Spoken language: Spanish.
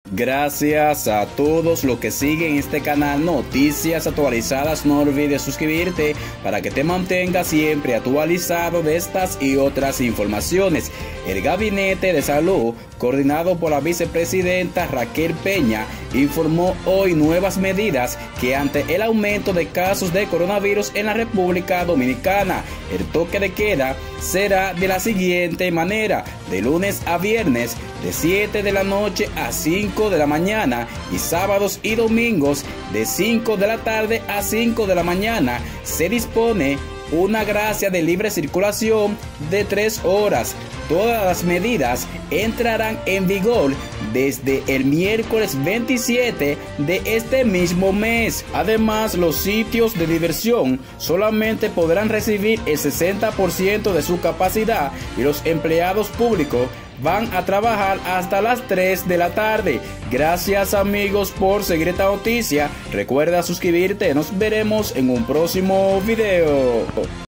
Gracias a todos los que siguen este canal Noticias Actualizadas. No olvides suscribirte para que te mantengas siempre actualizado de estas y otras informaciones. El Gabinete de Salud, coordinado por la vicepresidenta Raquel Peña, informó hoy nuevas medidas que ante el aumento de casos de coronavirus en la República Dominicana, el toque de queda será de la siguiente manera: de lunes a viernes de 7 de la noche a 5 de la mañana y sábados y domingos de 5 de la tarde a 5 de la mañana. Se dispone una gracia de libre circulación de 3 horas. Todas las medidas entrarán en vigor desde el miércoles 27 de este mismo mes. Además, los sitios de diversión solamente podrán recibir el 60% de su capacidad y los empleados públicos van a trabajar hasta las 3 de la tarde. Gracias, amigos, por seguir esta noticia. Recuerda suscribirte. Nos veremos en un próximo video.